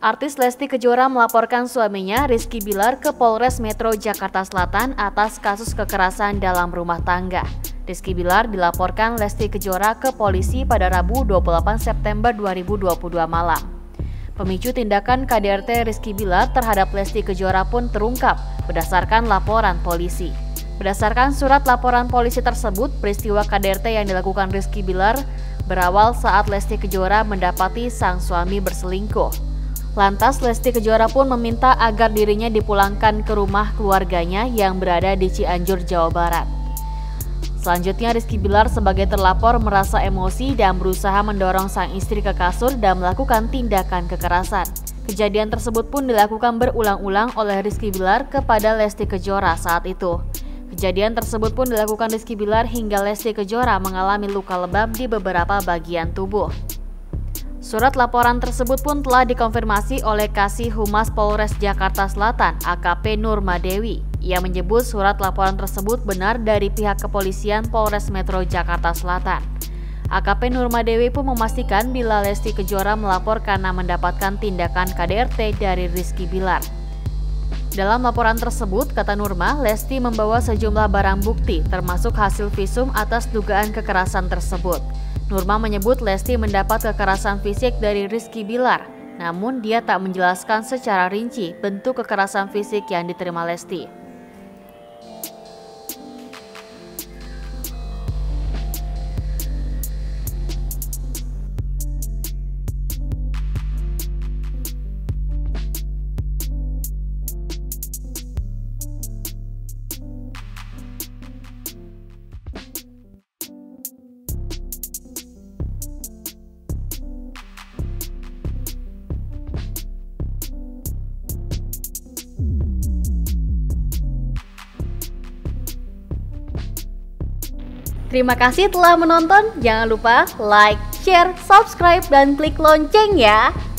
Artis Lesti Kejora melaporkan suaminya Rizky Bilar ke Polres Metro Jakarta Selatan atas kasus kekerasan dalam rumah tangga. Rizky Bilar dilaporkan Lesti Kejora ke polisi pada Rabu 28 September 2022 malam. Pemicu tindakan KDRT Rizky Bilar terhadap Lesti Kejora pun terungkap berdasarkan laporan polisi. Berdasarkan surat laporan polisi tersebut, peristiwa KDRT yang dilakukan Rizky Bilar berawal saat Lesti Kejora mendapati sang suami berselingkuh. Lantas Lesti Kejora pun meminta agar dirinya dipulangkan ke rumah keluarganya yang berada di Cianjur, Jawa Barat. Selanjutnya Rizky Bilar sebagai terlapor merasa emosi dan berusaha mendorong sang istri ke kasur dan melakukan tindakan kekerasan. Kejadian tersebut pun dilakukan berulang-ulang oleh Rizky Bilar kepada Lesti Kejora saat itu. Kejadian tersebut pun dilakukan Rizky Bilar hingga Lesti Kejora mengalami luka lebam di beberapa bagian tubuh. Surat laporan tersebut pun telah dikonfirmasi oleh Kasih Humas Polres Jakarta Selatan AKP Nurmadewi. Ia menyebut surat laporan tersebut benar dari pihak kepolisian Polres Metro Jakarta Selatan. AKP Nurmadewi pun memastikan bila Lesti Kejora melapor karena mendapatkan tindakan KDRT dari Rizky Bilar. Dalam laporan tersebut, kata Nurma, Lesti membawa sejumlah barang bukti termasuk hasil visum atas dugaan kekerasan tersebut. Nurma menyebut Lesti mendapat kekerasan fisik dari Rizky Bilar, namun dia tak menjelaskan secara rinci bentuk kekerasan fisik yang diterima Lesti. Terima kasih telah menonton, jangan lupa like, share, subscribe, dan klik lonceng ya.